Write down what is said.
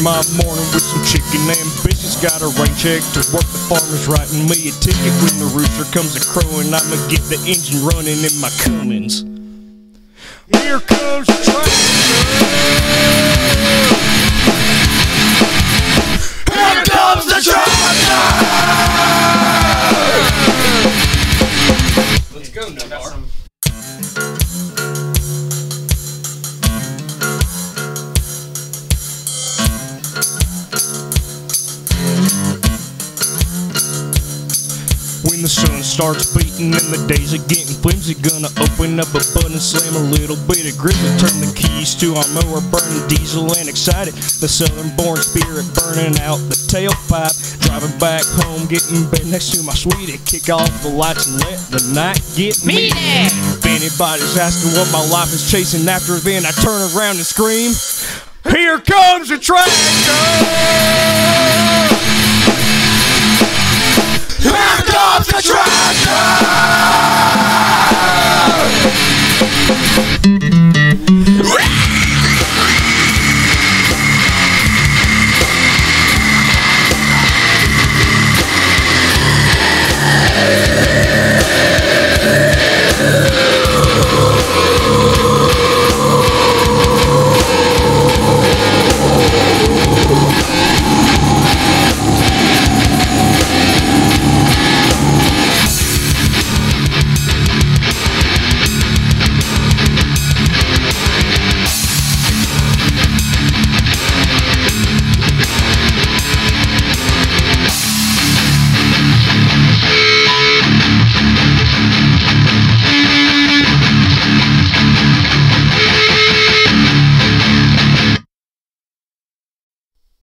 my morning with some chicken ambitions. Got a rain check to work, the farmer's writing me a ticket. When the rooster comes a crowing, I'ma get the engine running in my Cummins. Here comes the tractor. Here comes the tractor. Let's go, Navar. When the sun starts beating and the days are getting flimsy, gonna open up a button and slam a little bit of grizzly. Turn the keys to our mower, burning diesel and excited. The southern-born spirit burning out the tailpipe. Driving back home, getting bed next to my sweetie. Kick off the lights and let the night get me. If anybody's asking what my life is chasing after, then I turn around and scream, here comes a tractor! Here comes